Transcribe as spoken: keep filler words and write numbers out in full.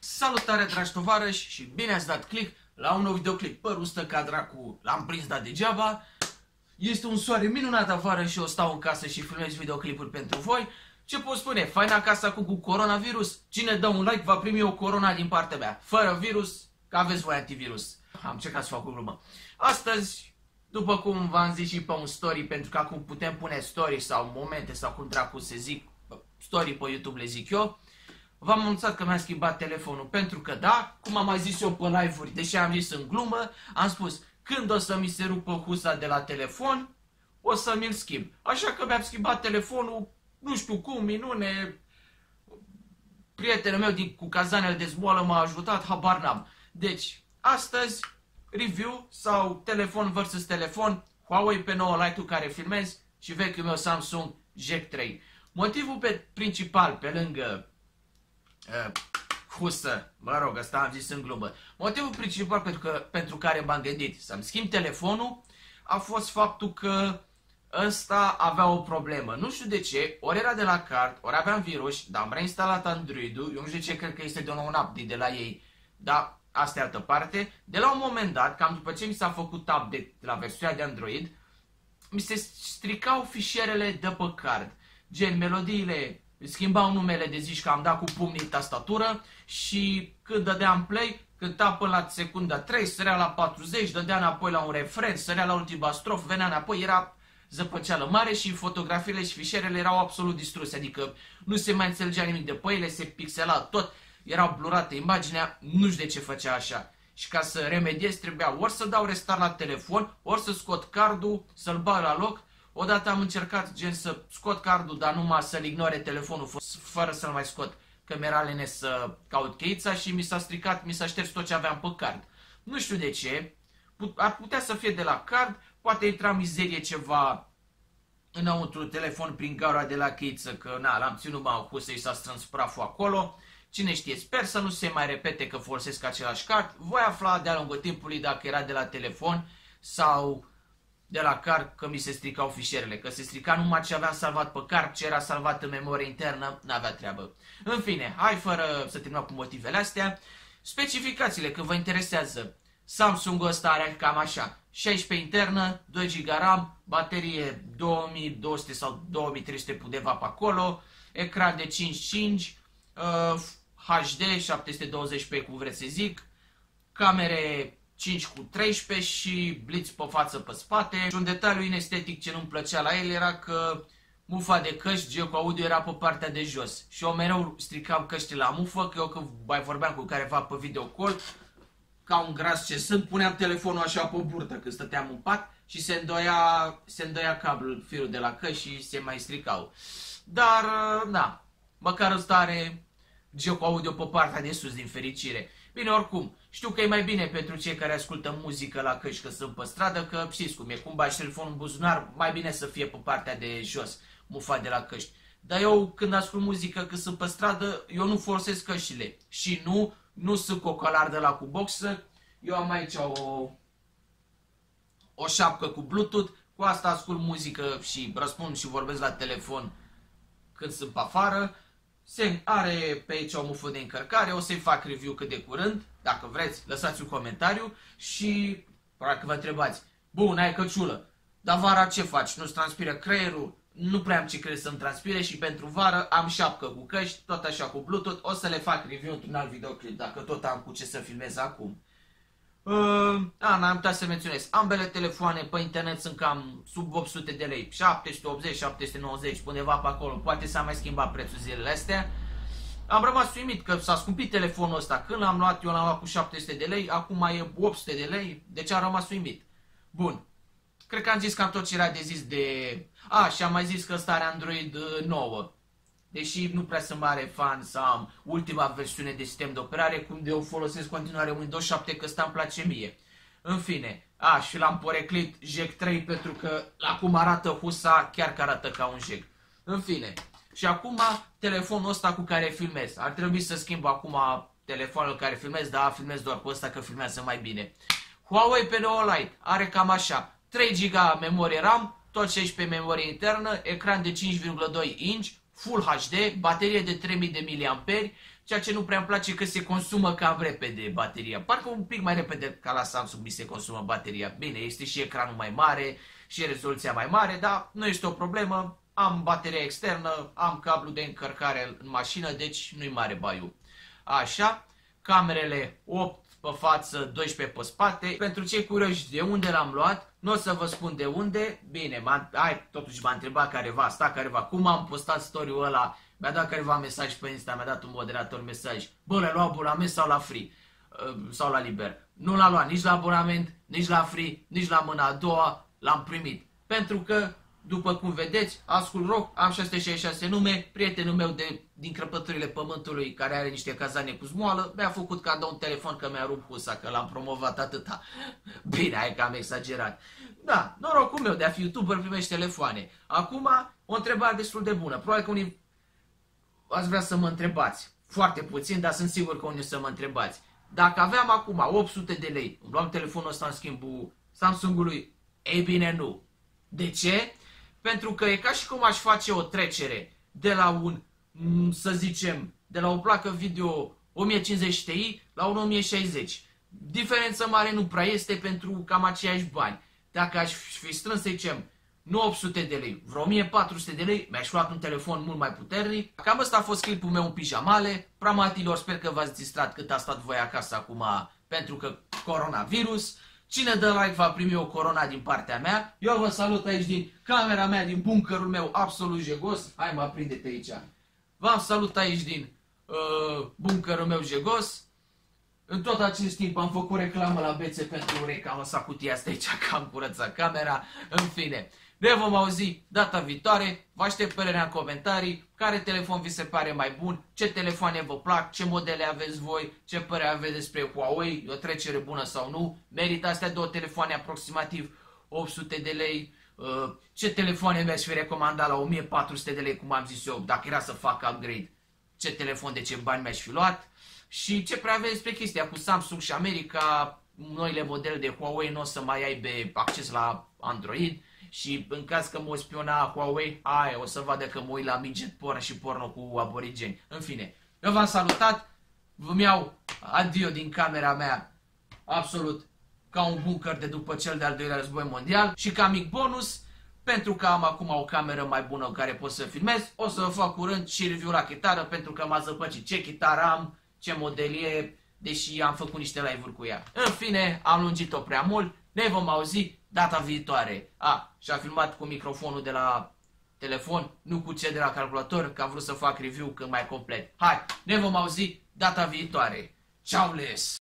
Salutare, dragi tovarăși, și bine ați dat click la un nou videoclip. Părul stă ca dracu, l-am prins, dar degeaba. Este un soare minunat afară și eu stau în casă și filmez videoclipuri pentru voi. Ce pot spune? Faina casa cu, cu coronavirus? Cine dă un like va primi o corona din partea mea. Fără virus, că aveți voi antivirus. Am încercat să fac o glumă. Astăzi, după cum v-am zis și pe un story, pentru că acum putem pune story sau momente sau cum dracu se zic, story pe YouTube le zic eu. V-am anunțat că mi-am schimbat telefonul pentru că da, cum am mai zis eu pe live-uri, deși am zis în glumă, am spus când o să mi se rupă husa de la telefon, o să mi-l schimb. Așa că mi-am schimbat telefonul, nu știu cum, minune, prietenul meu din, cu cazanele de zboală m-a ajutat, habar n-am. Deci, astăzi, review sau telefon versus telefon, Huawei P nouă Lite-ul care filmez și vechiul meu Samsung Jack trei. Motivul pe, principal, pe lângă Uh, husă, mă rog, asta am zis în glumă. Motivul principal pentru, că, pentru care m-am gândit să-mi schimb telefonul a fost faptul că ăsta avea o problemă. Nu știu de ce, ori era de la card, ori aveam virus, dar am reinstalat Android-ul. Eu nu știu de ce, cred că este de un update de la ei, dar asta e altă parte. De la un moment dat, cam după ce mi s-a făcut update la versiunea de Android, mi se stricau fișierele de pe card, gen melodiile. Schimbau numele de zici că am dat cu pumnii în tastatură și când dădeam play, cânta până la secunda trei, sărea la patruzeci, dădea înapoi la un refren, sărea la ultima strofă, venea înapoi, era zăpăceală mare și fotografiile și fișierele erau absolut distruse, adică nu se mai înțelegea nimic de pe ele, se pixela tot, erau blurate imaginea, nu știu de ce făcea așa. Și ca să remediez trebuia ori să dau restart la telefon, ori să scot cardul, să-l bag la loc. Odată am încercat gen să scot cardul, dar numai să-l ignore telefonul fără să-l mai scot, că mi-era lene să caut cheița și mi s-a stricat, mi s-a șters tot ce aveam pe card. Nu știu de ce, ar putea să fie de la card, poate intra în mizerie ceva înăuntru telefon prin gaura de la cheiță, că na, l-am ținut mai cu să-i s-a strâns praful acolo. Cine știe, sper să nu se mai repete că folosesc același card. Voi afla de-a lungul timpului dacă era de la telefon sau de la card, că mi se stricau fișierele, că se strica numai ce aveam salvat pe card, ce era salvat în memorie internă, n-avea treabă. În fine, hai fără să terminăm cu motivele astea. Specificațiile, că vă interesează. Samsung ăsta are cam așa, șaisprezece internă, doi giga RAM, baterie două mii două sute sau două mii trei sute undeva pe acolo, ecran de cinci cinci, uh, H D șapte sute douăzeci p, cum vreți să zic, camere cinci cu treisprezece și blitz pe față pe spate. Și un detaliu inestetic ce nu-mi plăcea la el era că mufa de căști, G cu audio, era pe partea de jos. Și eu mereu stricam căștile la mufă, că eu când mai vorbeam cu careva pe video call, ca un gras ce sunt, puneam telefonul așa pe burtă când stăteam în pat și se îndoia, se îndoia cablul, firul de la căști și se mai stricau. Dar, na, măcar ăsta are G cu audio pe partea de sus, din fericire. Bine, oricum, știu că e mai bine pentru cei care ascultă muzică la căști că sunt pe stradă, că știți cum e, cum bagi telefonul în buzunar, mai bine să fie pe partea de jos, mufa de la căști. Dar eu când ascult muzică că sunt pe stradă, eu nu folosesc căștile. Și nu, nu sunt cu o călardă la cu boxă, eu am aici o, o șapcă cu Bluetooth, cu asta ascult muzică și răspund și vorbesc la telefon când sunt pe afară. Se are pe aici o mufă de încărcare, o să-i fac review cât de curând, dacă vreți, lăsați un comentariu și dacă vă întrebați, bun, ai căciulă, dar vara ce faci? Nu-ți transpiră creierul? Nu prea am ce crede să-mi transpire și pentru vară am șapcă cu căști, tot așa cu Bluetooth, o să le fac review într-un alt videoclip, dacă tot am cu ce să filmez acum. Uh, a, n-am uitat să menționez, ambele telefoane pe internet sunt cam sub opt sute de lei, șapte sute optzeci, șapte sute nouăzeci, undeva pe acolo, poate s-a mai schimbat prețul zilele astea. Am rămas uimit că s-a scumpit telefonul ăsta, când l-am luat, eu l-am luat cu șapte sute de lei, acum e opt sute de lei, deci am rămas uimit. Bun, cred că am zis cam tot ce era de zis de... A, și am mai zis că ăsta are Android nouă. Deși nu prea sunt mare fan să am ultima versiune de sistem de operare, cum de eu folosesc continuare Windows șapte, că ăsta îmi place mie. În fine, a, și l-am poreclit Jack trei pentru că la cum arată husa, chiar că arată ca un Jack. În fine, și acum telefonul ăsta cu care filmez. Ar trebui să schimb acum telefonul care filmez, dar filmez doar cu ăsta că filmează mai bine. Huawei P nouă Lite are cam așa, trei giga memorie RAM, tot șaisprezece memorie internă, ecran de cinci virgulă doi inch, Full H D, baterie de trei mii de miliamperi, ceea ce nu prea îmi place că se consumă cam repede bateria. Parcă un pic mai repede ca la Samsung mi se consumă bateria. Bine, este și ecranul mai mare și rezoluția mai mare, dar nu este o problemă. Am bateria externă, am cablu de încărcare în mașină, deci nu-i mare baiu. Așa, camerele opt pe față, doisprezece pe spate. Pentru cei curioși de unde l-am luat, nu o să vă spun de unde. Bine, hai, totuși m-a întrebat careva, asta careva, cum am postat story-ul ăla. Mi-a dat careva mesaj pe Insta, mi-a dat un moderator mesaj. Bă, l-ai luat abonament sau la free? Sau la liber? Nu l-am luat nici la abonament, nici la free, nici la mâna a doua. L-am primit. Pentru că, după cum vedeți, ascult rock, am șase sute șaizeci și șase nume, prietenul meu de, din crăpăturile pământului, care are niște cazane cu zmoală, mi-a făcut cadou un telefon că mi-a rupt husa, că l-am promovat atâta. Bine, hai că am exagerat. Da, norocul meu de a fi YouTuber primește telefoane. Acum, o întrebare destul de bună. Probabil că unii ați vrea să mă întrebați. Foarte puțin, dar sunt sigur că unii să mă întrebați. Dacă aveam acum opt sute de lei, îmi luam telefonul ăsta în schimbul Samsungului, ei bine nu. De ce? Pentru că e ca și cum aș face o trecere de la un, să zicem, de la o placă video o mie cincizeci Ti la un o mie șaizeci. Diferența mare nu prea este pentru cam aceiași bani. Dacă aș fi strâns, să zicem, nu opt sute de lei, vreo o mie patru sute de lei, mi-aș luat un telefon mult mai puternic. Cam ăsta a fost clipul meu în pijamale. Pramatilor, sper că v-ați distrat cât a stat voi acasă acum pentru că coronavirus. Cine dă like va primi o corona din partea mea. Eu vă salut aici din camera mea, din buncărul meu absolut jegos. Hai mă, aprinde-te aici. V-am salut aici din uh, buncărul meu jegos. În tot acest timp am făcut reclamă la bețe pentru urechi. Am lăsat cutia asta aici că am curățat camera. În fine, ne vom auzi data viitoare. Vă aștept părerea în comentarii. Care telefon vi se pare mai bun? Ce telefoane vă plac? Ce modele aveți voi? Ce părere aveți despre Huawei? E o trecere bună sau nu? Merită astea două telefoane aproximativ opt sute de lei? Ce telefoane mi-aș fi recomandat la o mie patru sute de lei, cum am zis eu, dacă era să fac upgrade? Ce telefon, de ce bani mi-aș fi luat? Și ce prea aveți despre chestia cu Samsung și America? Noile modele de Huawei nu o să mai aibă acces la Android. Și în caz că mă spiona Huawei, aia, o să vadă că mă uit la midget porn și porno cu aborigeni. În fine, eu v-am salutat, vă iau adio din camera mea, absolut ca un bunker de după cel de-al doilea război mondial. Și ca mic bonus, pentru că am acum o cameră mai bună în care pot să filmez, o să vă fac curând și review la chitară, pentru că m-a zăpăcit ce chitară am, ce model e, deși am făcut niște live-uri cu ea. În fine, am lungit-o prea mult, ne vom auzi data viitoare. A, și-a filmat cu microfonul de la telefon, nu cu cel de la calculator, că am vrut să fac review cât mai complet. Hai, ne vom auzi data viitoare. Ciao les!